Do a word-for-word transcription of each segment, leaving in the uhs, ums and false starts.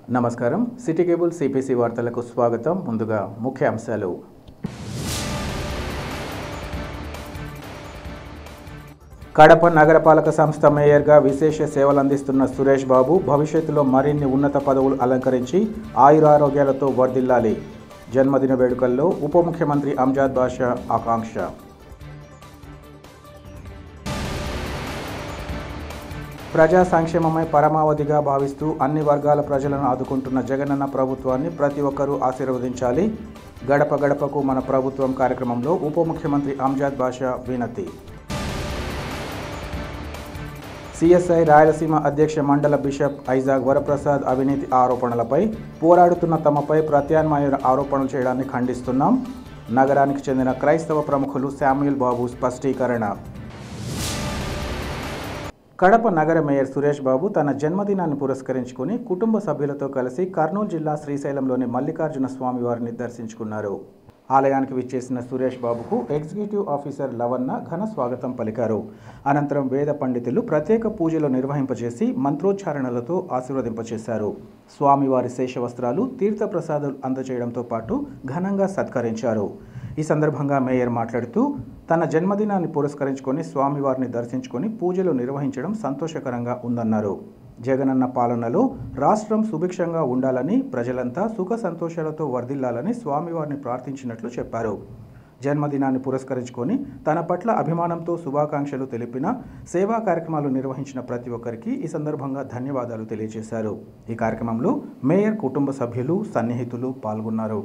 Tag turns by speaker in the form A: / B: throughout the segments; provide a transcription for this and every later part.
A: నమస్కారం city cable CPC వార్తలకు స్వాగతం. ముందుగా ముఖ్య అంశాలు. కడప నగరపాలక సంస్థ మేయర్గా విశేష సేవలు అందిస్తున్న సురేష్ బాబు భవిష్యత్తులో మరిన్ని ఉన్నత పదవులు అలంకరించి ఆయురారోగ్యాలతో వర్ధిల్లాలి. జన్మదిన వేడుకల్లో ఉప ముఖ్యమంత్రి అంజాద్ బాషా ఆకాంక్ష. ప్రజా సంక్షేమమే పరమావధిగా భావిస్తూ అన్ని వర్గాల ప్రజలను ఆదుకుంటున్న జగనన్న ప్రభుత్వాన్ని ప్రతి ఒక్కరూ ఆశీర్వదించాలి. గడప గడపకు మన ప్రభుత్వం కార్యక్రమంలో ఉప ముఖ్యమంత్రి అంజాద్ బాషా వినతి. సిఎస్ఐ రాయలసీమ అధ్యక్ష మండల బిషప్ ఐజాక్ వరప్రసాద్ అవినీతి ఆరోపణలపై పోరాడుతున్న తమపై ప్రత్యామ్నాయ ఆరోపణలు చేయడాన్ని ఖండిస్తున్నాం. నగరానికి చెందిన క్రైస్తవ ప్రముఖులు శామ్యూల్ బాబు స్పష్టీకరణ. కడప నగర మేయర్ సురేష్ బాబు తన జన్మదినాన్ని పురస్కరించుకుని కుటుంబ సభ్యులతో కలిసి కర్నూలు జిల్లా శ్రీశైలంలోని మల్లికార్జున స్వామి వారిని దర్శించుకున్నారు. ఆలయానికి విచ్చేసిన సురేష్ బాబుకు ఎగ్జిక్యూటివ్ ఆఫీసర్ లవన్న ఘన స్వాగతం పలికారు. అనంతరం వేద పండితులు ప్రత్యేక పూజలు నిర్వహింపజేసి మంత్రోచ్చారణలతో ఆశీర్వదింపచేశారు. స్వామివారి శేషవస్త్రాలు తీర్థప్రసాదాలు అందజేయడంతో పాటు ఘనంగా సత్కరించారు. ఈ సందర్భంగా మేయర్ మాట్లాడుతూ తన జన్మదినాన్ని పురస్కరించుకొని స్వామివారిని దర్శించుకొని పూజలు నిర్వహించడం సంతోషకరంగా ఉందన్నారు. జగనన్న పాలనలో రాష్ట్రం సుభిక్షంగా ఉండాలని, ప్రజలంతా సుఖ సంతోషాలతో వర్ధిల్లాలని స్వామివారిని ప్రార్థించినట్లు చెప్పారు. జన్మదినాన్ని పురస్కరించుకొని తన పట్ల అభిమానంతో శుభాకాంక్షలు తెలిపిన, సేవా కార్యక్రమాలు నిర్వహించిన ప్రతి ఒక్కరికి ఈ సందర్భంగా ధన్యవాదాలు తెలియజేశారు. ఈ కార్యక్రమంలో మేయర్ కుటుంబ సభ్యులు, సన్నిహితులు పాల్గొన్నారు.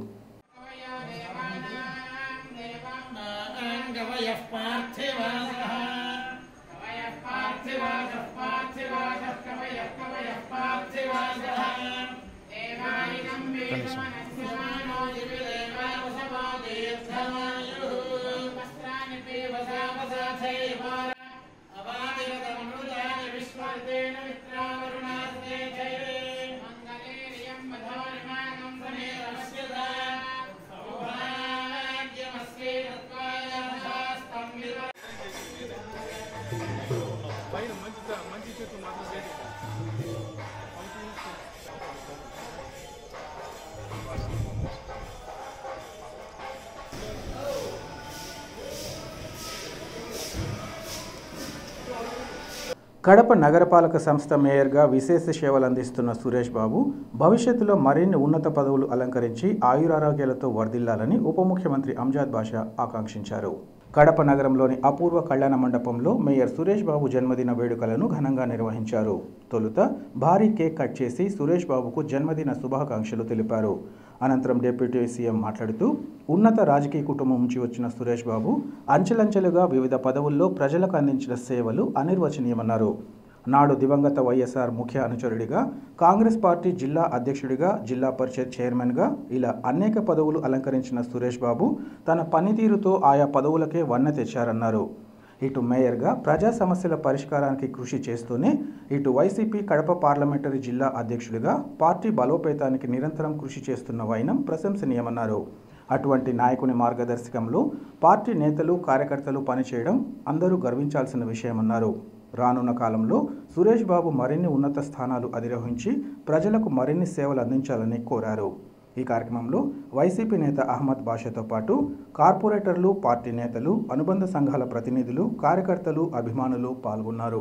A: కడప నగరపాలక సంస్థ మేయర్గా విశేష సేవలు అందిస్తున్న సురేష్ బాబు భవిష్యత్తులో మరిన్ని ఉన్నత పదవులు అలంకరించి ఆయురారోగ్యాలతో వర్ధిల్లాలని ఉప ముఖ్యమంత్రి అంజాద్ బాషా ఆకాంక్షించారు. కడప నగరంలోని అపూర్వ కళ్యాణ మండపంలో మేయర్ సురేష్ బాబు జన్మదిన వేడుకలను ఘనంగా నిర్వహించారు. తొలుత భారీ కేక్ కట్ చేసి సురేష్ బాబుకు జన్మదిన శుభాకాంక్షలు తెలిపారు. అనంతరం డిప్యూటీ సీఎం మాట్లాడుతూ ఉన్నత రాజకీయ కుటుంబం నుంచి వచ్చిన సురేష్ బాబు అంచెలంచెలుగా వివిధ పదవుల్లో ప్రజలకు అందించిన సేవలు అనిర్వచనీయమన్నారు. నాడు దివంగత వైఎస్ఆర్ ముఖ్య అనుచరుడిగా, కాంగ్రెస్ పార్టీ జిల్లా అధ్యక్షుడిగా, జిల్లా పరిషత్ చైర్మన్గా ఇలా అనేక పదవులు అలంకరించిన సురేష్ బాబు తన పనితీరుతో ఆయా పదవులకే వన్నె తెచ్చారన్నారు. ఇటు మేయర్గా ప్రజా సమస్యల పరిష్కారానికి కృషి చేస్తూనే ఇటు వైసీపీ కడప పార్లమెంటరీ జిల్లా అధ్యక్షుడిగా పార్టీ బలోపేతానికి నిరంతరం కృషి చేస్తున్న వైనం ప్రశంసనీయమన్నారు. అటువంటి నాయకుని మార్గదర్శకంలో పార్టీ నేతలు, కార్యకర్తలు పనిచేయడం అందరూ గర్వించాల్సిన విషయమన్నారు. రానున్న కాలంలో సురేష్ బాబు మరిన్ని ఉన్నత స్థానాలు అధిరోహించి ప్రజలకు మరిన్ని సేవలు అందించాలని కోరారు. ఈ కార్యక్రమంలో వైసీపీ నేత అహ్మద్ బాషాతో పాటు కార్పొరేటర్లు, పార్టీ నేతలు, అనుబంధ సంఘాల ప్రతినిధులు, కార్యకర్తలు, అభిమానులు పాల్గొన్నారు.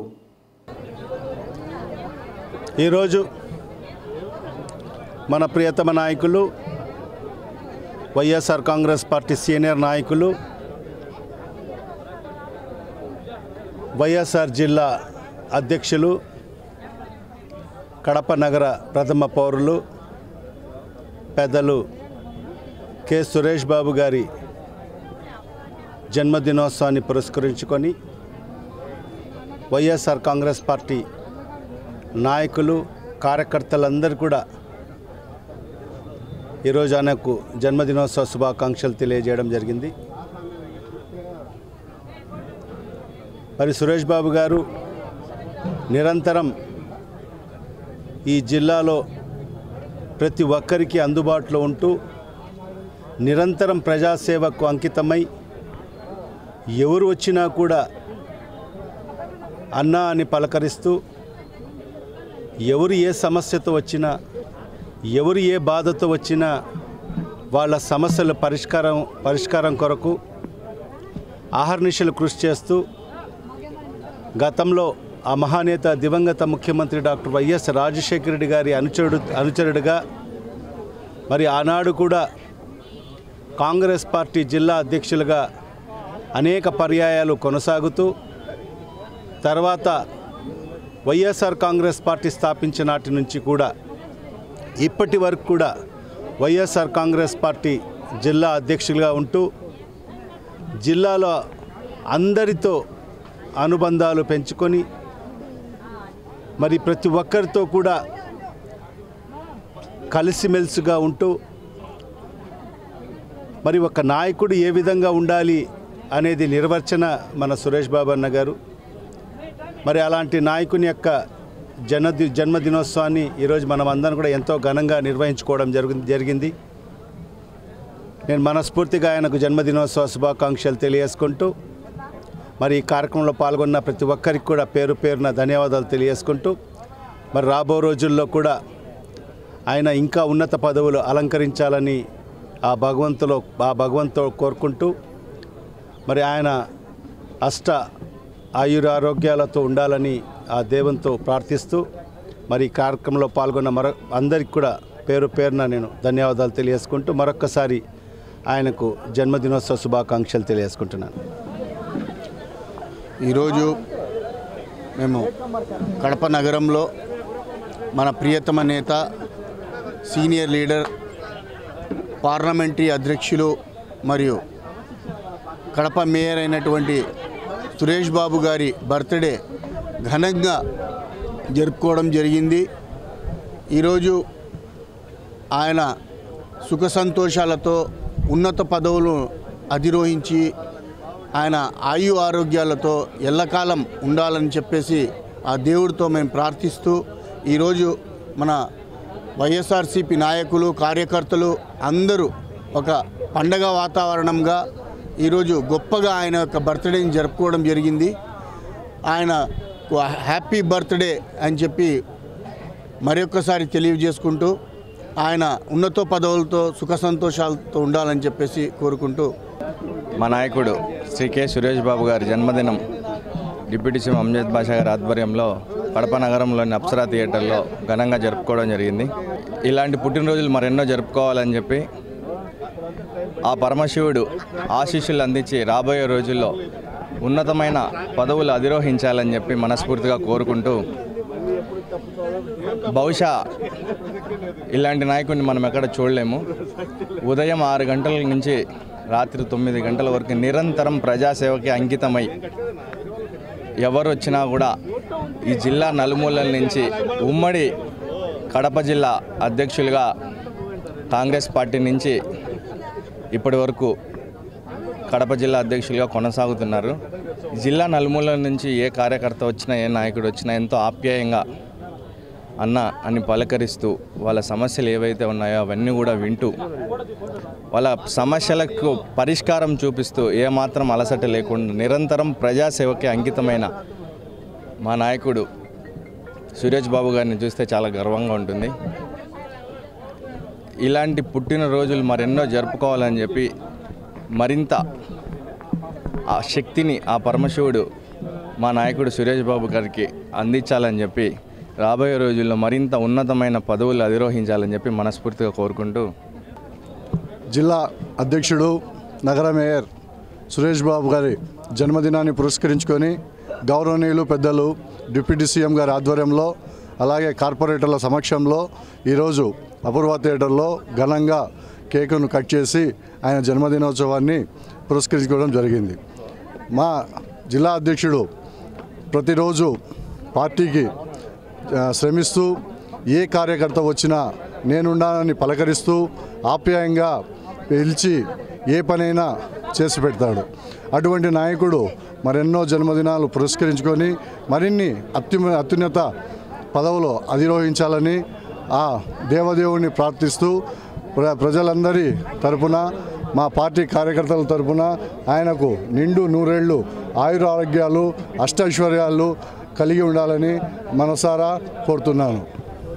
B: ఈరోజు మన ప్రియతమ నాయకులు, వైఎస్ఆర్ కాంగ్రెస్ పార్టీ సీనియర్ నాయకులు, వైఎస్ఆర్ జిల్లా అధ్యక్షులు, కడప నగర ప్రథమ పౌరులు పెద్దలు కె సురేష్ బాబు గారి జన్మదినోత్సవాన్ని పురస్కరించుకొని వైఎస్ఆర్ కాంగ్రెస్ పార్టీ నాయకులు, కార్యకర్తలందరూ కూడా ఈరోజు ఆయనకు జన్మదినోత్సవ శుభాకాంక్షలు తెలియజేయడం జరిగింది. మరి సురేష్ బాబు గారు నిరంతరం ఈ జిల్లాలో ప్రతి ఒక్కరికి అందుబాటులో ఉంటూ నిరంతరం ప్రజాసేవకు అంకితమై ఎవరు వచ్చినా కూడా అన్నా అని పలకరిస్తూ ఎవరు ఏ సమస్యతో వచ్చినా ఎవరు ఏ బాధతో వచ్చినా వాళ్ళ సమస్యల పరిష్కారం పరిష్కారం కొరకు ఆహర్నిశలు కృషి చేస్తూ గతంలో ఆ మహానేత దివంగత ముఖ్యమంత్రి డాక్టర్ వైఎస్ రాజశేఖర రెడ్డి గారి అనుచరుడు అనుచరుడిగా మరి ఆనాడు కూడా కాంగ్రెస్ పార్టీ జిల్లా అధ్యక్షులుగా అనేక పర్యాయాలు కొనసాగుతూ తర్వాత వైఎస్ఆర్ కాంగ్రెస్ పార్టీ స్థాపించిన నాటి నుంచి కూడా ఇప్పటి వరకు కూడా వైఎస్ఆర్ కాంగ్రెస్ పార్టీ జిల్లా అధ్యక్షులుగా ఉంటూ జిల్లాలో అందరితో అనుబంధాలు పెంచుకొని మరి ప్రతి ఒక్కరితో కూడా కలిసిమెలిసిగా ఉంటూ మరి ఒక నాయకుడు ఏ విధంగా ఉండాలి అనేది నిర్వచన మన సురేష్ బాబు అన్న గారు. మరి అలాంటి నాయకుని యొక్క జన్మది జన్మదినోత్సవాన్ని ఈరోజు మనం అందరం కూడా ఎంతో ఘనంగా నిర్వహించుకోవడం జరుగు జరిగింది నేను మనస్ఫూర్తిగా ఆయనకు జన్మదినోత్సవ శుభాకాంక్షలు తెలియజేసుకుంటూ మరి ఈ కార్యక్రమంలో పాల్గొన్న ప్రతి ఒక్కరికి కూడా పేరు పేరున ధన్యవాదాలు తెలియజేసుకుంటూ మరి రాబో రోజుల్లో కూడా ఆయన ఇంకా ఉన్నత పదవులు అలంకరించాలని ఆ భగవంతులో ఆ భగవంతుడు కోరుకుంటూ మరి ఆయన అష్ట ఆయురారోగ్యాలతో ఉండాలని ఆ దేవునితో ప్రార్థిస్తూ మరి ఈ కార్యక్రమంలో పాల్గొన్న మరో అందరికి కూడా పేరు పేరున నేను ధన్యవాదాలు తెలియజేసుకుంటూ మరొక్కసారి ఆయనకు జన్మదినోత్సవ శుభాకాంక్షలు తెలియజేసుకుంటున్నాను.
C: ఈరోజు మేము కడప నగరంలో మన ప్రియతమ నేత సీనియర్ లీడర్ పార్లమెంటరీ అధ్యక్షులు మరియు కడప మేయర్ అయినటువంటి సురేష్ బాబు గారి బర్త్డే ఘనంగా జరుపుకోవడం జరిగింది. ఈరోజు ఆయన సుఖ సంతోషాలతో ఉన్నత పదవులు అధిరోహించి ఆయన ఆయు ఆరోగ్యాలతో ఎల్లకాలం ఉండాలని చెప్పేసి ఆ దేవుడితో మేము ప్రార్థిస్తూ ఈరోజు మన వైఎస్ఆర్సీపీ నాయకులు కార్యకర్తలు అందరూ ఒక పండగ వాతావరణంగా ఈరోజు గొప్పగా ఆయన యొక్క బర్త్డేని జరుపుకోవడం జరిగింది. ఆయన హ్యాపీ బర్త్డే అని చెప్పి మరొకసారి తెలియజేసుకుంటూ ఆయన ఉన్నత పదవులతో సుఖ సంతోషాలతో ఉండాలని చెప్పేసి కోరుకుంటూ
D: మా నాయకుడు శ్రీ కె సురేష్ బాబు గారి జన్మదినం డిప్యూటీ సీఎం అంజద్ బాషా గారి ఆధ్వర్యంలో కడప నగరంలోని అప్సరా థియేటర్లో ఘనంగా జరుపుకోవడం జరిగింది. ఇలాంటి పుట్టినరోజులు మరెన్నో జరుపుకోవాలని చెప్పి ఆ పరమశివుడు ఆశీస్సులు అందించి రాబోయే రోజుల్లో ఉన్నతమైన పదవులు అధిరోహించాలని చెప్పి మనస్ఫూర్తిగా కోరుకుంటూ బహుశా ఇలాంటి నాయకుడిని మనం ఎక్కడ చూడలేము. ఉదయం ఆరు గంటల నుంచి రాత్రి తొమ్మిది గంటల వరకు నిరంతరం ప్రజాసేవకి అంకితమై ఎవరు వచ్చినా కూడా ఈ జిల్లా నలుమూలల నుంచి ఉమ్మడి కడప జిల్లా అధ్యక్షులుగా కాంగ్రెస్ పార్టీ నుంచి ఇప్పటి వరకు కడప జిల్లా అధ్యక్షులుగా కొనసాగుతున్నారు. జిల్లా నలుమూలల నుంచి ఏ కార్యకర్త వచ్చినా ఏ నాయకుడు వచ్చినా ఎంతో ఆప్యాయంగా అన్న అని పలకరిస్తూ వాళ్ళ సమస్యలు ఏవైతే ఉన్నాయో అవన్నీ కూడా వింటూ వాళ్ళ సమస్యలకు పరిష్కారం చూపిస్తూ ఏమాత్రం అలసట లేకుండా నిరంతరం ప్రజాసేవకి అంకితమైన మా నాయకుడు సురేష్ బాబు గారిని చూస్తే చాలా గర్వంగా ఉంటుంది. ఇలాంటి పుట్టినరోజులు మరెన్నో జరుపుకోవాలని చెప్పి మరింత ఆ శక్తిని ఆ పరమశివుడు మా నాయకుడు సురేష్ బాబు గారికి అందించాలని చెప్పి రాబోయే రోజుల్లో మరింత ఉన్నతమైన పదవులు అధిరోహించాలని చెప్పి మనస్ఫూర్తిగా కోరుకుంటూ
E: జిల్లా అధ్యక్షుడు నగర మేయర్ సురేష్ బాబు గారి జన్మదినాన్ని పురస్కరించుకొని గౌరవనీయులు పెద్దలు డిప్యూటీ సీఎం గారి ఆధ్వర్యంలో అలాగే కార్పొరేటర్ల సమక్షంలో ఈరోజు అపూర్వ థియేటర్లో ఘనంగా కేకును కట్ చేసి ఆయన జన్మదినోత్సవాన్ని పురస్కరించుకోవడం జరిగింది. మా జిల్లా అధ్యక్షుడు ప్రతిరోజు పార్టీకి శ్రమిస్తూ ఏ కార్యకర్త వచ్చినా నేనుండాలని పలకరిస్తూ ఆప్యాయంగా పిలిచి ఏ పనైనా చేసి పెడతాడు. అటువంటి నాయకుడు మరెన్నో జన్మదినాలు పురస్కరించుకొని మరిన్ని అత్యు అత్యున్నత పదవులు అధిరోహించాలని ఆ దేవదేవుని ప్రార్థిస్తూ ప్ర ప్రజలందరి తరపున మా పార్టీ కార్యకర్తల తరపున ఆయనకు నిండు నూరేళ్లు ఆయురారోగ్యాలు అష్టైశ్వర్యాలు కలిగి ఉండాలని మనసారా కోరుతున్నాను.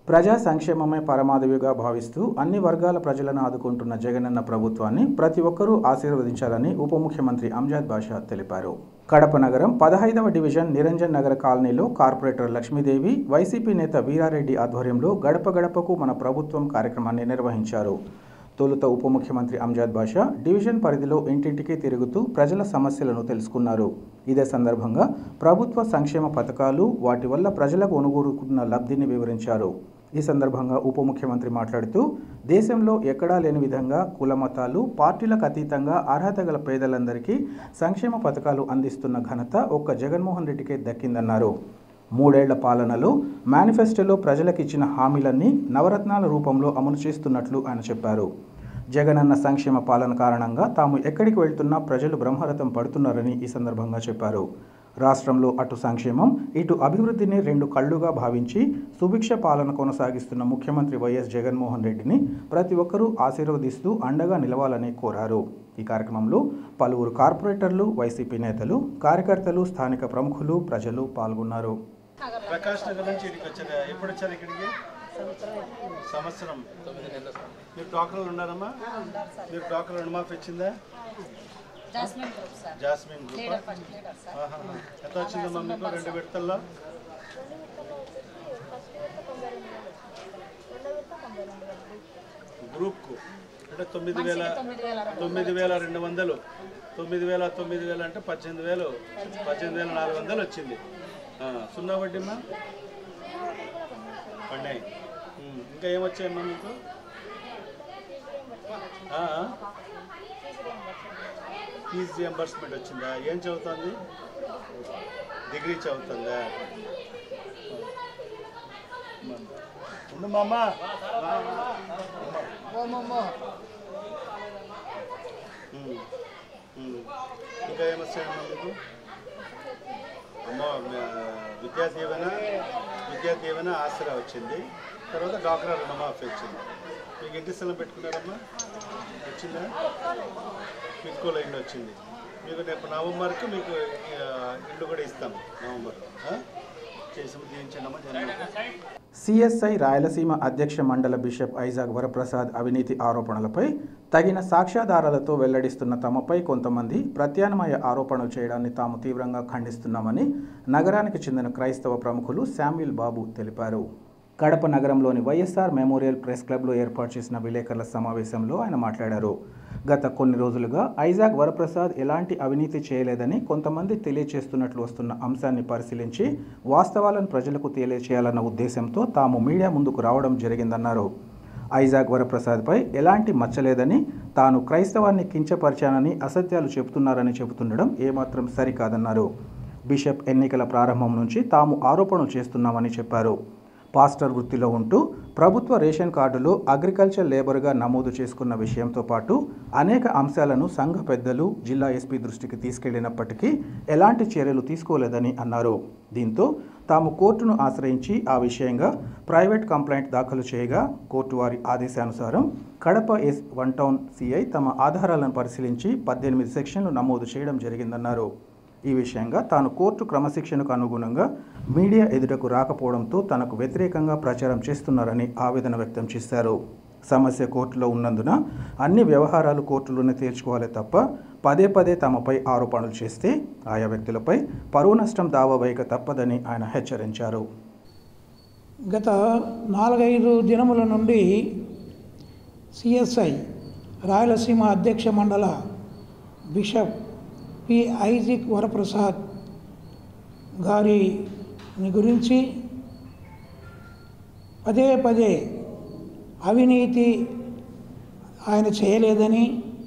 A: ప్రజా సంక్షేమమే పరమావధిగా భావిస్తూ అన్ని వర్గాల ప్రజలను ఆదుకుంటున్న జగనన్న ప్రభుత్వాన్ని ప్రతి ఒక్కరూ ఆశీర్వదించాలని ఉప ముఖ్యమంత్రి అంజాద్ బాషా తెలిపారు. కడప నగరం పదహైదవ డివిజన్ నిరంజన్ నగర్ కాలనీలో కార్పొరేటర్ లక్ష్మీదేవి, వైసీపీ నేత వీరారెడ్డి ఆధ్వర్యంలో గడప గడపకు మన ప్రభుత్వం కార్యక్రమాన్ని నిర్వహించారు. తొలుత ఉప ముఖ్యమంత్రి అంజాద్ బాషా డివిజన్ పరిధిలో ఇంటింటికి తిరుగుతూ ప్రజల సమస్యలను తెలుసుకున్నారు. ఇదే సందర్భంగా ప్రభుత్వ సంక్షేమ పథకాలు, వాటి వల్ల ప్రజలకు ఒనుగూరుకున్న లబ్ధిని వివరించారు. ఈ సందర్భంగా ఉప ముఖ్యమంత్రి మాట్లాడుతూ దేశంలో ఎక్కడా లేని విధంగా కుల మతాలు పార్టీలకు అతీతంగా అర్హత గల పేదలందరికీ సంక్షేమ పథకాలు అందిస్తున్న ఘనత ఒక్క జగన్మోహన్ రెడ్డికే దక్కిందన్నారు. మూడేళ్ల పాలనలో మేనిఫెస్టోలో ప్రజలకు ఇచ్చిన హామీలన్నీ నవరత్నాల రూపంలో అమలు చేస్తున్నట్లు ఆయన చెప్పారు. జగనన్న సంక్షేమ పాలన కారణంగా తాము ఎక్కడికి వెళ్తున్నా ప్రజలు బ్రహ్మరథం పడుతున్నారని ఈ సందర్భంగా చెప్పారు. రాష్ట్రంలో అటు సంక్షేమం ఇటు అభివృద్ధిని రెండు కళ్లుగా భావించి సుభిక్ష పాలన కొనసాగిస్తున్న ముఖ్యమంత్రి వైఎస్ జగన్మోహన్ రెడ్డిని ప్రతి ఒక్కరూ ఆశీర్వదిస్తూ అండగా నిలవాలని కోరారు. ఈ కార్యక్రమంలో పలువురు కార్పొరేటర్లు, వైసీపీ నేతలు, కార్యకర్తలు, స్థానిక ప్రముఖులు, ప్రజలు పాల్గొన్నారు.
B: ప్రకాష్ నగర్ నుంచి ఇక్కడికి వచ్చారు. ఎప్పుడు వచ్చారు ఇక్కడికి? సంవత్సరం. మీరు డాక్టర్లు ఉన్నారమ్మా? మీరు డాక్టర్ రుణమాఫీ వచ్చిందా? జాస్మిన్ గ్రూప్ ఎంత వచ్చిందమ్మా మీకు రెండు విడతల్లో? గ్రూప్కు అంటే తొమ్మిది వేల తొమ్మిది వేల రెండు వందలు తొమ్మిది వేల తొమ్మిది వేలు అంటే పద్దెనిమిది వేలు పద్దెనిమిది వేల నాలుగు వందలు వచ్చింది. సున్నా వడ్డీమ్మా పడినాయి. ఇంకా ఏమొచ్చాయమ్మా మీకు? ఫీజు రియంబర్స్మెంట్ వచ్చిందా? ఏం చదువుతుంది? డిగ్రీ చదువుతుందా? ఉండమ్మా. ఇంకా ఏమొచ్చాయమ్మా మీకు? అమ్మో విద్యా దీవెన విద్యా దీవెన ఆసరా వచ్చింది. తర్వాత డాక్టర్ రుణమాఫీ వచ్చింది. మీకు ఇంటి స్థలం పెట్టుకున్నారమ్మా? వచ్చిందా? మీకు ఇల్లు వచ్చింది. మీకు రేపు నవంబర్కి మీకు ఇల్లు కూడా ఇస్తాం. నవంబర్ చేసి దీవించండమ్మా.
A: సిఎస్ఐ రాయలసీమ అధ్యక్ష మండల బిషప్ ఐజాక్ వరప్రసాద్ అవినీతి ఆరోపణలపై తగిన సాక్ష్యాధారాలతో వెల్లడిస్తున్న తమపై కొంతమంది ప్రత్యామ్నాయ ఆరోపణలు చేయడాన్ని తాము తీవ్రంగా ఖండిస్తున్నామని నగరానికి చెందిన క్రైస్తవ ప్రముఖులు శామ్యుల్ బాబు తెలిపారు. కడప నగరంలోని వైఎస్ఆర్ మెమోరియల్ ప్రెస్ క్లబ్లో ఏర్పాటు చేసిన విలేకరుల సమావేశంలో ఆయన మాట్లాడారు. గత కొన్ని రోజులుగా ఐజాక్ వరప్రసాద్ ఎలాంటి అవినీతి చేయలేదని కొంతమంది తెలియచేస్తున్నట్లు వస్తున్న అంశాన్ని పరిశీలించి వాస్తవాలను ప్రజలకు తెలియచేయాలన్న ఉద్దేశంతో తాము మీడియా ముందుకు రావడం జరిగిందన్నారు. ఐజాక్ వరప్రసాద్పై ఎలాంటి మచ్చలేదని, తాను క్రైస్తవాన్ని కించపరిచానని అసత్యాలు చెబుతున్నారని చెబుతుండడం ఏమాత్రం సరికాదన్నారు. బిషప్ ఎన్నికల ప్రారంభం నుంచి తాము ఆరోపణలు చేస్తున్నామని చెప్పారు. పాస్టర్ వృత్తిలో ఉంటూ ప్రభుత్వ రేషన్ కార్డులో అగ్రికల్చర్ లేబర్గా నమోదు చేసుకున్న విషయంతో పాటు అనేక అంశాలను సంఘ పెద్దలు, జిల్లా ఎస్పీ దృష్టికి తీసుకెళ్లినప్పటికీ ఎలాంటి చర్యలు తీసుకోలేదని అన్నారు. దీంతో తాము కోర్టును ఆశ్రయించి ఆ విషయంగా ప్రైవేట్ కంప్లైంట్ దాఖలు చేయగా కోర్టు వారి ఆదేశానుసారం Kadapa S one town CI తమ ఆధారాలను పరిశీలించి పద్దెనిమిది సెక్షన్లు నమోదు చేయడం జరిగిందన్నారు. ఈ విషయంగా తాను కోర్టు క్రమశిక్షణకు అనుగుణంగా మీడియా ఎదుటకు రాకపోవడంతో తనకు వ్యతిరేకంగా ప్రచారం చేస్తున్నారని ఆవేదన వ్యక్తం చేశారు. సమస్య కోర్టులో ఉన్నందున అన్ని వ్యవహారాలు కోర్టులోనే తేల్చుకోవాలి తప్ప పదే పదే తమపై ఆరోపణలు చేస్తే ఆయా వ్యక్తులపై పరువు నష్టం దావా వేయక తప్పదని ఆయన హెచ్చరించారు.
F: గత నాలుగైదు దినముల నుండి సిఎస్ఐ రాయలసీమ అధ్యక్ష మండల బిషప్ పి ఐజాక్ వరప్రసాద్ గారిని గురించి పదే పదే అవినీతి ఆయన చేయలేదని,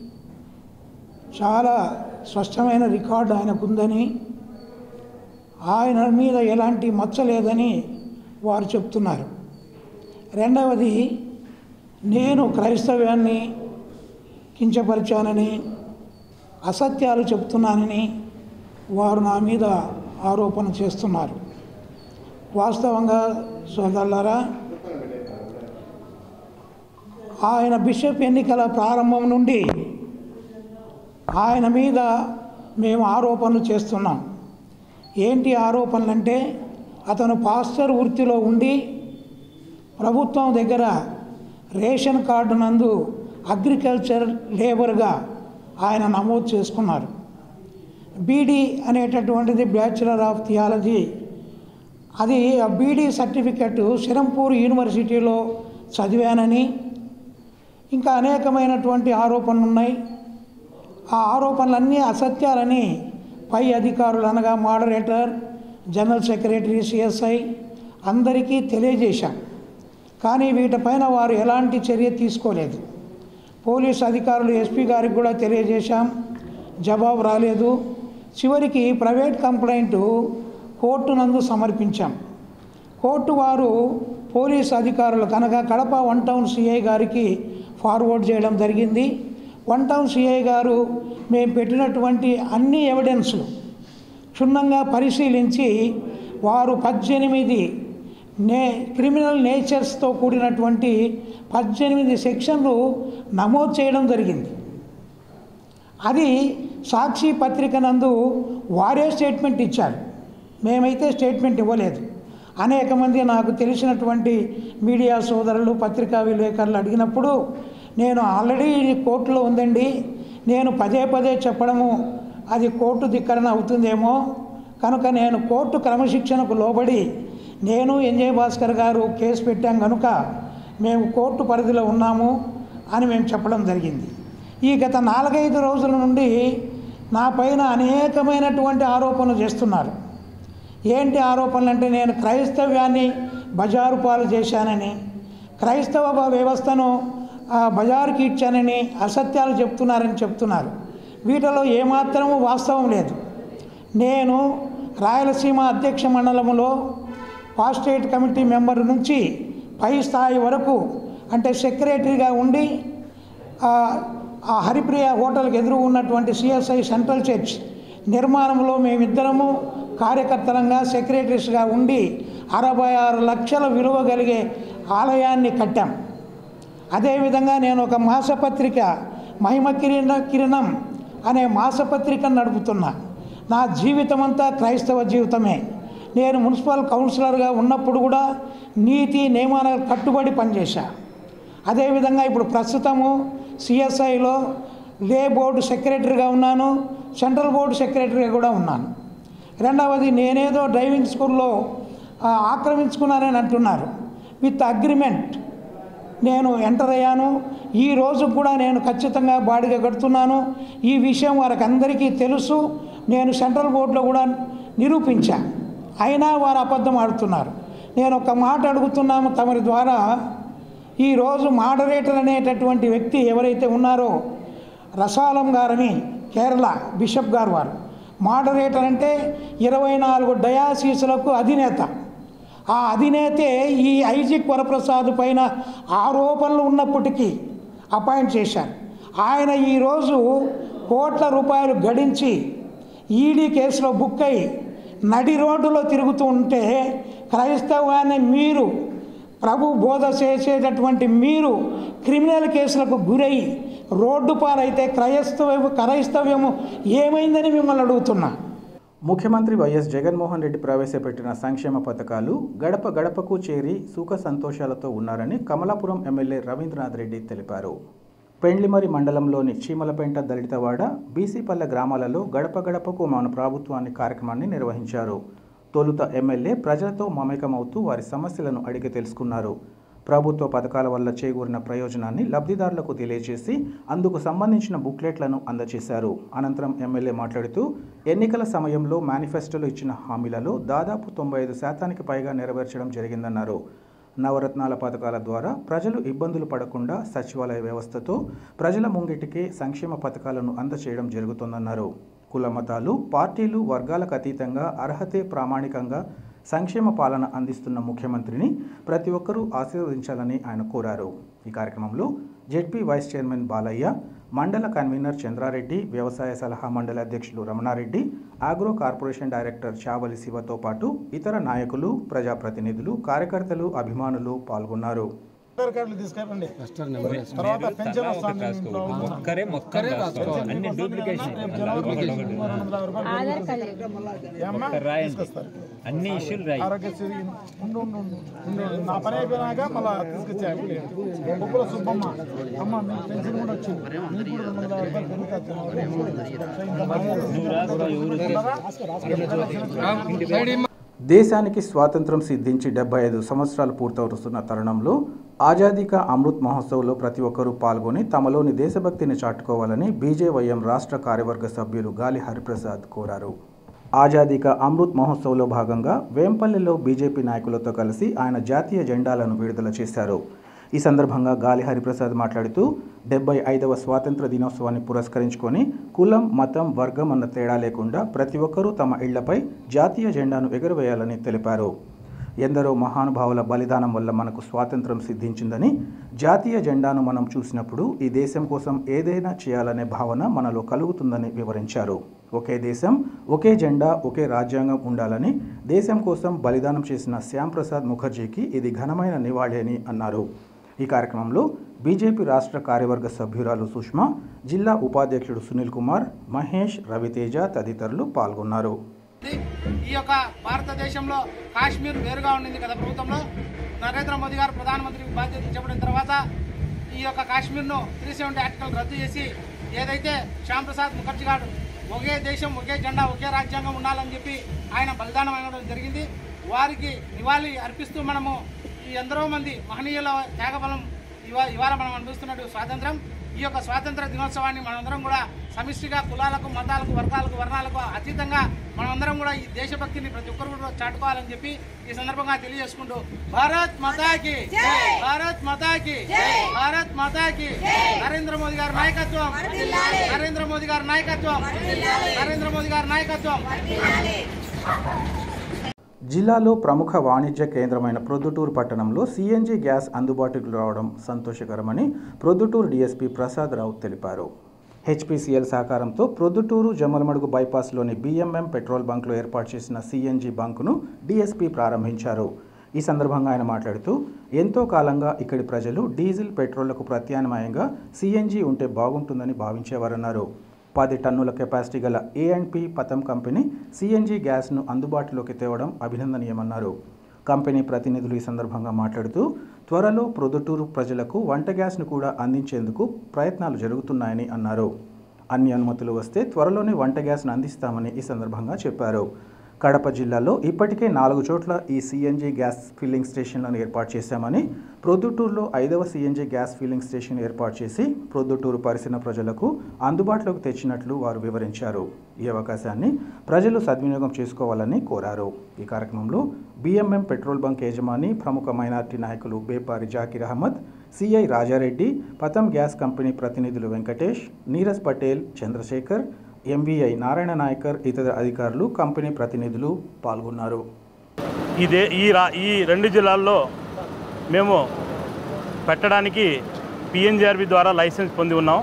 F: చాలా స్పష్టమైన రికార్డు ఆయనకుందని, ఆయన మీద ఎలాంటి మచ్చ లేదని వారు చెప్తున్నారు. రెండవది, నేను క్రైస్తవ్యాన్ని కించపరిచానని, అసత్యాలు చెప్తున్నానని వారు నా మీద ఆరోపణ చేస్తున్నారు. వాస్తవంగా సోదరులారా, ఆయన బిషప్ ఎన్నికల ప్రారంభం నుండి ఆయన మీద మేము ఆరోపణలు చేస్తున్నాం. ఏంటి ఆరోపణలు అంటే, అతను పాస్టర్ వృత్తిలో ఉండి ప్రభుత్వం దగ్గర రేషన్ కార్డు నందు అగ్రికల్చర్ లేబర్గా ఆయన నమోదు చేసుకున్నారు. బీడీ అనేటటువంటిది బ్యాచులర్ ఆఫ్ థియాలజీ, అది ఆ బీడీ సర్టిఫికెట్ సిరంపూర్ యూనివర్సిటీలో చదివానని, ఇంకా అనేకమైనటువంటి ఆరోపణలు ఉన్నాయి. ఆ ఆరోపణలన్నీ అసత్యాలని పై అధికారులు అనగా మోడరేటర్, జనరల్ సెక్రటరీ, సిఎస్ఐ అందరికీ తెలియజేశాం. కానీ వీటిపైన వారు ఎలాంటి చర్య తీసుకోలేదు. పోలీస్ అధికారులు ఎస్పీ గారికి కూడా తెలియజేశాం, జవాబు రాలేదు. చివరికి ప్రైవేట్ కంప్లైంట్ కోర్టు నందు సమర్పించాం. కోర్టు వారు పోలీస్ అధికారులు కనుక కడప వన్ టౌన్ సిఐ గారికి ఫార్వర్డ్ చేయడం జరిగింది. వన్ టౌన్ సిఐ గారు మేము పెట్టినటువంటి అన్ని ఎవిడెన్స్లు క్షుణ్ణంగా పరిశీలించి వారు పద్దెనిమిది నే క్రిమినల్ నేచర్స్తో కూడినటువంటి పద్దెనిమిది సెక్షన్లు నమోదు చేయడం జరిగింది. అది సాక్షి పత్రిక నందు వారే స్టేట్మెంట్ ఇచ్చారు, మేమైతే స్టేట్మెంట్ ఇవ్వలేదు. అనేక మంది నాకు తెలిసినటువంటి మీడియా సోదరులు, పత్రికా విలేకరులు అడిగినప్పుడు నేను ఆల్రెడీ ఇది కోర్టులో ఉందండి, నేను పదే పదే చెప్పడము అది కోర్టు ధిక్కరణ అవుతుందేమో, కనుక నేను కోర్టు క్రమశిక్షణకు లోబడి నేను ఎన్జే భాస్కర్ గారు కేసు పెట్టాం కనుక మేము కోర్టు పరిధిలో ఉన్నాము అని మేము చెప్పడం జరిగింది. ఈ గత నాలుగైదు రోజుల నుండి నా పైన అనేకమైనటువంటి ఆరోపణలు చేస్తున్నారు. ఏంటి ఆరోపణలు అంటే నేను క్రైస్తవ్యాన్ని బజారు పాలు చేశానని, క్రైస్తవ వ్యవస్థను బజారుకి ఇచ్చానని అసత్యాలు చెప్తున్నారని చెప్తున్నారు. వీటిలో ఏమాత్రము వాస్తవం లేదు. నేను రాయలసీమ అధ్యక్ష మండలంలో ఫాస్టేట్ కమిటీ మెంబర్ నుంచి పై స్థాయి వరకు అంటే సెక్రటరీగా ఉండి ఆ హరిప్రియ హోటల్కి ఎదురు ఉన్నటువంటి సిఎస్ఐ సెంట్రల్ చర్చ్ నిర్మాణంలో మేమిద్దరము కార్యకర్తలంగా సెక్రటరీస్గా ఉండి అరవై ఆరు లక్షల విలువ కలిగే ఆలయాన్ని కట్టాం. అదేవిధంగా నేను ఒక మాసపత్రిక మహిమ కిరణ కిరణం అనే మాసపత్రికను నడుపుతున్నా. నా జీవితం అంతా క్రైస్తవ జీవితమే. నేను మున్సిపల్ కౌన్సిలర్గా ఉన్నప్పుడు కూడా నీతి నియమాలకు కట్టుబడి పనిచేశా. అదేవిధంగా ఇప్పుడు ప్రస్తుతము సిఎస్ఐలో లే బోర్డు సెక్రటరీగా ఉన్నాను, సెంట్రల్ బోర్డు సెక్రటరీగా కూడా ఉన్నాను. రెండవది నేనేదో డ్రైవింగ్ స్కూల్లో ఆక్రమించుకున్నానని అంటున్నారు. విత్ అగ్రిమెంట్ నేను ఎంటర్ అయ్యాను. ఈ రోజు కూడా నేను ఖచ్చితంగా బాడిగ కడుతున్నాను. ఈ విషయం వారికి అందరికీ తెలుసు. నేను సెంట్రల్ బోర్డులో కూడా నిరూపించా, అయినా వారు అబద్ధం ఆడుతున్నారు. నేను ఒక మాట అడుగుతున్నాము తమరి ద్వారా, ఈరోజు మోడరేటర్ అనేటటువంటి వ్యక్తి ఎవరైతే ఉన్నారో రసాలం గారని కేరళ బిషప్ గారు, వారు మోడరేటర్ అంటే ఇరవై నాలుగు డయాసీసులకు అధినేత. ఆ అధినేతే ఈ ఐజిక్ వరప్రసాద్ పైన ఆరోపణలు ఉన్నప్పటికీ అపాయింట్ చేశారు. ఆయన ఈరోజు కోట్ల రూపాయలు గడించి ఈడీ కేసులో బుక్ అయి నడి రోడ్డులో తిరుగుతూ ఉంటే క్రైస్తవాన్ని మీరు ప్రభు బోధ చేసేటటువంటి మీరు క్రిమినల్ కేసులకు గురై రోడ్డు పాలైతే క్రైస్తవ క్రైస్తవ్యము ఏమైందని మిమ్మల్ని అడుగుతున్నా.
A: ముఖ్యమంత్రి వైఎస్ జగన్మోహన్ రెడ్డి ప్రవేశపెట్టిన సంక్షేమ పథకాలు గడప గడపకు చేరి సుఖ సంతోషాలతో ఉన్నారని కమలాపురం ఎమ్మెల్యే రవీంద్రనాథ్ రెడ్డి తెలిపారు. పెండ్లిమరి మండలంలోని చీమలపేంట దళితవాడ, బీసీపల్లె గ్రామాలలో గడప గడపకు మన ప్రభుత్వాన్ని కార్యక్రమాన్ని నిర్వహించారు. తొలుత ఎమ్మెల్యే ప్రజలతో మమేకమవుతూ వారి సమస్యలను అడిగి తెలుసుకున్నారు. ప్రభుత్వ పథకాల వల్ల చేకూరిన ప్రయోజనాన్ని లబ్ధిదారులకు తెలియజేసి అందుకు సంబంధించిన బుక్లెట్లను అందజేశారు. అనంతరం ఎమ్మెల్యే మాట్లాడుతూ ఎన్నికల సమయంలో మేనిఫెస్టోలో ఇచ్చిన హామీలలో దాదాపు తొంభై ఐదు శాతానికి పైగా నెరవేర్చడం జరిగిందన్నారు. నవరత్నాల పథకాల ద్వారా ప్రజలు ఇబ్బందులు పడకుండా సచివాలయ వ్యవస్థతో ప్రజల ముంగిటికే సంక్షేమ పథకాలను అందజేయడం జరుగుతోందన్నారు. కుల మతాలు, పార్టీలు, వర్గాలకు అతీతంగా అర్హతే ప్రామాణికంగా సంక్షేమ పాలన అందిస్తున్న ముఖ్యమంత్రిని ప్రతి ఒక్కరూ ఆశీర్వదించాలని ఆయన కోరారు. ఈ కార్యక్రమంలో జెడ్పీ వైస్ చైర్మన్ బాలయ్య, మండల కన్వీనర్ చంద్రారెడ్డి, వ్యవసాయ సలహా మండలి అధ్యక్షులు Ramana Reddy, agro corporation director Chavali శివతో పాటు ఇతర నాయకులు, ప్రజాప్రతినిధులు, కార్యకర్తలు, అభిమానులు పాల్గొన్నారు.
G: ఆధార్ కార్డులు తీసుకురండి. తర్వాత పెన్షన్ వస్తుంది.
H: అన్ని ఇష్యూలు
G: ఆరోగ్యశ్రీ నా పని అయిపోయినాక మళ్ళీ తీసుకొచ్చాను. బొబ్బుల సుబ్బమ్మ అమ్మ మీకు పెన్షన్ కూడా వచ్చింది. మీకు కూడా రెండు వందల రూపాయలు పెరుగుతుంది.
A: దేశానికి స్వాతంత్రం సిద్ధించి డెబ్బై ఐదు సంవత్సరాలు పూర్తవుతున్న తరుణంలో ఆజాదీ కా అమృత్ మహోత్సవ్లో ప్రతి ఒక్కరూ పాల్గొని తమలోని దేశభక్తిని చాటుకోవాలని బీజేవైఎం రాష్ట్ర కార్యవర్గ సభ్యులు గాలి హరిప్రసాద్ కోరారు. ఆజాదీ కా అమృత్ మహోత్సవ్లో భాగంగా వేంపల్లిలో బీజేపీ నాయకులతో కలిసి ఆయన జాతీయ జెండాలను విడుదల చేశారు. ఈ సందర్భంగా గాలి హరిప్రసాద్ మాట్లాడుతూ డెబ్బై ఐదవ స్వాతంత్ర దినోత్సవాన్ని పురస్కరించుకొని కులం, మతం, వర్గం అన్న తేడా లేకుండా ప్రతి ఒక్కరూ తమ ఇళ్లపై జాతీయ జెండాను ఎగురవేయాలని తెలిపారు. ఎందరో మహానుభావుల బలిదానం వల్ల మనకు స్వాతంత్రం సిద్ధించిందని, జాతీయ జెండాను మనం చూసినప్పుడు ఈ దేశం కోసం ఏదైనా చేయాలనే భావన మనలో కలుగుతుందని వివరించారు. ఒకే దేశం, ఒకే జెండా, ఒకే రాజ్యాంగం ఉండాలని దేశం కోసం బలిదానం చేసిన శ్యాంప్రసాద్ ముఖర్జీకి ఇది ఘనమైన నివాళి అని అన్నారు. ఈ కార్యక్రమంలో బీజేపీ రాష్ట్ర కార్యవర్గ సభ్యురాలు సుష్మా, జిల్లా ఉపాధ్యక్షుడు సునీల్ కుమార్, మహేష్, రవితేజ తదితరులు పాల్గొన్నారు.
I: ఈ యొక్క భారతదేశంలో కాశ్మీర్ వేరుగా ఉండింది గత ప్రభుత్వంలో. నరేంద్ర మోదీ గారు ప్రధానమంత్రి బాధ్యత చేపట్టిన తర్వాత ఈ యొక్క కాశ్మీర్ను త్రీ సెవెంటీ ఆర్టికల్ రద్దు చేసి ఏదైతే శ్యాంప్రసాద్ ముఖర్జీ గారు ఒకే దేశం, ఒకే జెండా, ఒకే రాజ్యాంగం ఉండాలని చెప్పి ఆయన బలిదానం అనడం జరిగింది. వారికి నివాళి అర్పిస్తూ మనము ఈ ఎందరో మంది మహనీయుల త్యాగబలం ఇవా ఇవాళ మనం అనిపిస్తున్నట్టు స్వాతంత్రం. ఈ యొక్క స్వాతంత్ర దినోత్సవాన్ని మనందరం కూడా సమిష్టిగా కులాలకు, మతాలకు, వర్గాలకు, వర్ణాలకు అతీతంగా మనమందరం కూడా ఈ దేశభక్తిని ప్రతి ఒక్కరు కూడా చాటుకోవాలని చెప్పి ఈ సందర్భంగా తెలియజేసుకుంటూ భారత్ మాతాకి, భారత్ మాతాకి, భారత్ మాతాకి, నరేంద్ర మోదీ గారి నాయకత్వం, నరేంద్ర మోదీ గారి నాయకత్వం, నరేంద్ర మోదీ గారి నాయకత్వం.
A: జిల్లాలో ప్రముఖ వాణిజ్య కేంద్రమైన ప్రొద్దుటూరు పట్టణంలో సీఎన్జీ గ్యాస్ అందుబాటులోకి రావడం సంతోషకరమని ప్రొద్దుటూరు డీఎస్పీ ప్రసాద్ రావు తెలిపారు. హెచ్పీసీఎల్ సహకారంతో ప్రొద్దుటూరు జమ్మలమడుగు బైపాస్లోని బీఎంఎం పెట్రోల్ బంక్లో ఏర్పాటు చేసిన సీఎన్జీ బంకును డీఎస్పీ ప్రారంభించారు. ఈ సందర్భంగా ఆయన మాట్లాడుతూ ఎంతో కాలంగా ఇక్కడి ప్రజలు డీజిల్, పెట్రోళ్లకు ప్రత్యామ్నాయంగా సీఎన్జీ ఉంటే బాగుంటుందని భావించేవారన్నారు. పది టన్నుల కెపాసిటీ గల A and P Patham company CNG గ్యాస్ను అందుబాటులోకి తేవడం అభినందనీయమన్నారు. కంపెనీ ప్రతినిధులు ఈ సందర్భంగా మాట్లాడుతూ త్వరలో ప్రొద్దుటూరు ప్రజలకు వంట గ్యాస్ను కూడా అందించేందుకు ప్రయత్నాలు జరుగుతున్నాయని అన్నారు. అన్ని అనుమతులు వస్తే త్వరలోనే వంట గ్యాస్ను అందిస్తామని ఈ సందర్భంగా చెప్పారు. కడప జిల్లాలో ఇప్పటికే నాలుగు చోట్ల ఈ సీఎన్జీ గ్యాస్ ఫిల్లింగ్ స్టేషన్లను ఏర్పాటు చేశామని, ప్రొద్దుటూరులో ఐదవ సీఎన్జీ గ్యాస్ ఫిల్లింగ్ స్టేషన్ ఏర్పాటు చేసి ప్రొద్దుటూరు పరిసర ప్రజలకు అందుబాటులోకి తెచ్చినట్లు వారు వివరించారు. ఈ అవకాశాన్ని ప్రజలు సద్వినియోగం చేసుకోవాలని కోరారు. ఈ కార్యక్రమంలో బీఎంఎం పెట్రోల్ బంక్ యజమాని, ప్రముఖ మైనార్టీ నాయకులు Bepari Zakir Ahmed, CI Raja Reddy, Patham gas company ప్రతినిధులు వెంకటేష్, నీరజ్ పటేల్, చంద్రశేఖర్, ఎంవీఐ నారాయణ నాయకర్, ఇతర అధికారులు, కంపెనీ ప్రతినిధులు పాల్గొన్నారు.
J: ఇదే ఈ రా ఈ రెండు జిల్లాల్లో మేము పెట్టడానికి పిఎన్జిఆర్బి ద్వారా లైసెన్స్ పొంది ఉన్నాం.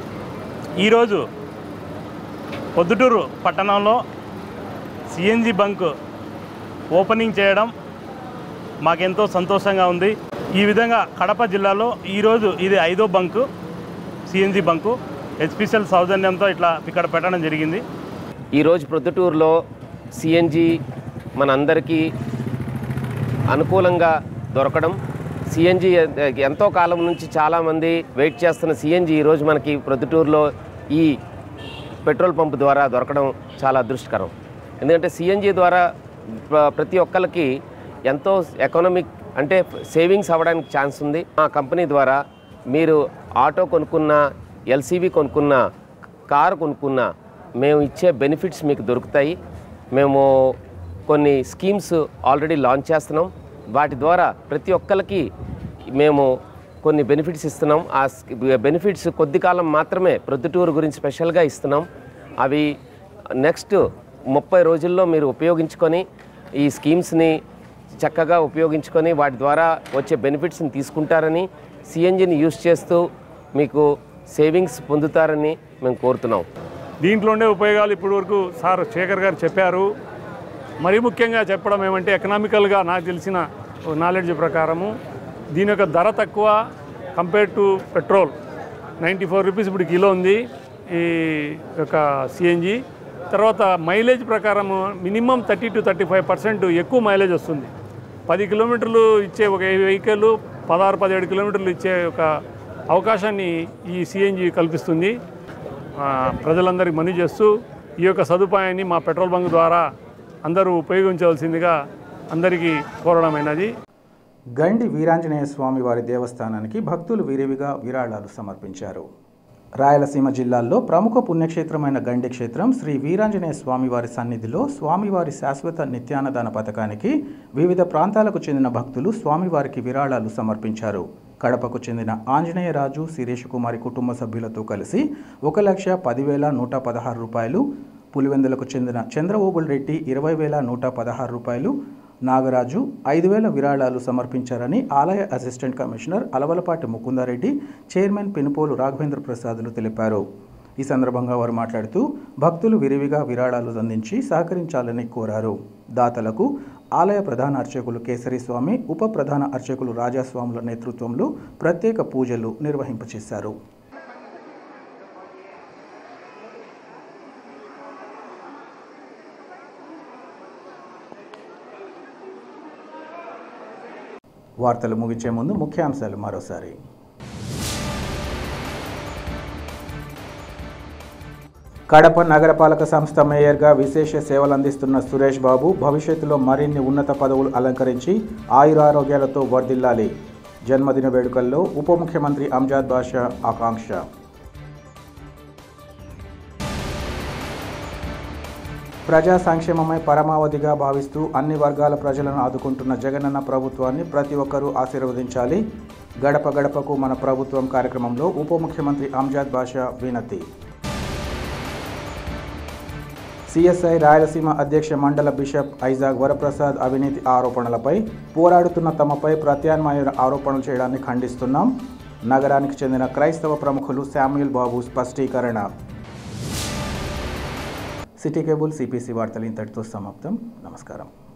J: ఈరోజు పొద్దుటూరు పట్టణంలో సిఎన్జి బంక్ ఓపెనింగ్ చేయడం మాకెంతో సంతోషంగా ఉంది. ఈ విధంగా కడప జిల్లాలో ఈరోజు ఇది ఐదో బంకు, సిఎన్జి బంకు హెచ్పిసిఎల్ సౌజన్యంతో ఇట్లా ఇక్కడ పెట్టడం జరిగింది.
K: ఈరోజు ప్రొద్దుటూరులో సిఎన్జి మనందరికీ అనుకూలంగా దొరకడం, సిఎన్జి ఎంతో కాలం నుంచి చాలామంది వెయిట్ చేస్తున్న సిఎన్జి ఈరోజు మనకి ప్రొద్దుటూరులో ఈ పెట్రోల్ పంప్ ద్వారా దొరకడం చాలా అదృష్టకరం. ఎందుకంటే సిఎన్జి ద్వారా ప్రతి ఒక్కరికి ఎంతో ఎకనామిక్ అంటే సేవింగ్స్ అవ్వడానికి ఛాన్స్ ఉంది. మా కంపెనీ ద్వారా మీరు ఆటో కొనుక్కున్న, ఎల్సీవీ కొనుక్కున్న, కారు కొనుక్కున్న మేము ఇచ్చే బెనిఫిట్స్ మీకు దొరుకుతాయి. మేము కొన్ని స్కీమ్స్ ఆల్రెడీ లాంచ్ చేస్తున్నాం. వాటి ద్వారా ప్రతి ఒక్కరికి మేము కొన్ని బెనిఫిట్స్ ఇస్తున్నాం. ఆ బెనిఫిట్స్ కొద్ది కాలం మాత్రమే ప్రొద్దుటూరు గురించి స్పెషల్గా ఇస్తున్నాం. అవి నెక్స్ట్ ముప్పై రోజుల్లో మీరు ఉపయోగించుకొని ఈ స్కీమ్స్ని చక్కగా ఉపయోగించుకొని వాటి ద్వారా వచ్చే బెనిఫిట్స్ని తీసుకుంటారని, సిఎన్జిని యూజ్ చేస్తూ మీకు సేవింగ్స్ పొందుతారని మేము కోరుతున్నాం.
J: దీంట్లో ఉండే ఉపయోగాలు ఇప్పటి వరకు సార్ శేఖర్ గారు చెప్పారు. మరీ ముఖ్యంగా చెప్పడం ఏమంటే ఎకనామికల్గా నాకు తెలిసిన నాలెడ్జ్ ప్రకారము దీని యొక్క ధర తక్కువ compare to petrol. Ninety four rupees ఇప్పుడు కిలో ఉంది ఈ యొక్క సిఎన్జి. తర్వాత మైలేజ్ ప్రకారం minimum thirty two thirty five percent ఎక్కువ మైలేజ్ వస్తుంది. పది కిలోమీటర్లు ఇచ్చే ఒక వెహికల్ పదహారు పదిహేడు కిలోమీటర్లు ఇచ్చే ఒక అవకాశాన్ని ఈ సిఎన్జి కల్పిస్తుంది. ప్రజలందరికీ మనవి చేస్తూ ఈ యొక్క సదుపాయాన్ని మా పెట్రోల్ బంక్ ద్వారా అందరూ ఉపయోగించవలసిందిగా అందరికీ కోరడమైనది.
A: గండి వీరాంజనేయ స్వామి వారి దేవస్థానానికి భక్తులు విరివిగా విరాళాలు సమర్పించారు. రాయలసీమ జిల్లాల్లో ప్రముఖ పుణ్యక్షేత్రమైన గండి క్షేత్రం శ్రీ వీరాంజనేయ స్వామివారి సన్నిధిలో స్వామివారి శాశ్వత నిత్యాన్నదాన పథకానికి వివిధ ప్రాంతాలకు చెందిన భక్తులు స్వామివారికి విరాళాలు సమర్పించారు. కడపకు చెందిన ఆంజనేయరాజు శిరీష్ కుమారి కుటుంబ సభ్యులతో కలిసి ఒక లక్ష పదివేల నూట పదహారు రూపాయలు, పులివెందులకు చెందిన చంద్రఓబుల్ రెడ్డి ఇరవై వేల నూట పదహారు రూపాయలు, నాగరాజు ఐదు వేల విరాళాలు సమర్పించారని ఆలయ assistant commissioner Alavalapati Mukunda Reddy, chairman Pinupolu Raghavendra ప్రసాదులు తెలిపారు. ఈ సందర్భంగా వారు మాట్లాడుతూ భక్తులు విరివిగా విరాళాలు అందించి సహకరించాలని కోరారు. దాతలకు ఆలయ ప్రధాన అర్చకులు కేసరి స్వామి, ఉప ప్రధాన అర్చకులు రాజాస్వాముల నేతృత్వంలో ప్రత్యేక పూజలు నిర్వహింపచేశారు. వార్తలు ముగించే ముందు ముఖ్యాంశాలు మరోసారి. కడప నగరపాలక సంస్థ మేయర్గా విశేష సేవలు అందిస్తున్న సురేష్ బాబు భవిష్యత్తులో మరిన్ని ఉన్నత పదవులు అలంకరించి ఆయురారోగ్యాలతో వర్ధిల్లాలి. జన్మదిన వేడుకల్లో ఉప ముఖ్యమంత్రి అంజాద్ బాషా ఆకాంక్ష. ప్రజా సంక్షేమమై పరమావధిగా భావిస్తూ అన్ని వర్గాల ప్రజలను ఆదుకుంటున్న జగనన్న ప్రభుత్వాన్ని ప్రతి ఒక్కరూ ఆశీర్వదించాలి. గడప గడపకు మన ప్రభుత్వం కార్యక్రమంలో ఉప ముఖ్యమంత్రి అంజాద్ బాషా వినతి. సిఎస్ఐ రాయలసీమ అధ్యక్ష మండల బిషప్ ఐజాక్ వరప్రసాద్ అవినీతి ఆరోపణలపై పోరాడుతున్న తమపై ప్రత్యామ్నాయ ఆరోపణలు చేయడాన్ని ఖండిస్తున్నాం. నగరానికి చెందిన క్రైస్తవ ప్రముఖులు శామ్యూల్ బాబు స్పష్టీకరణ. సిటీ కేబుల్ సిపిసి వార్తలు ఇంతటితో సమాప్తం. నమస్కారం.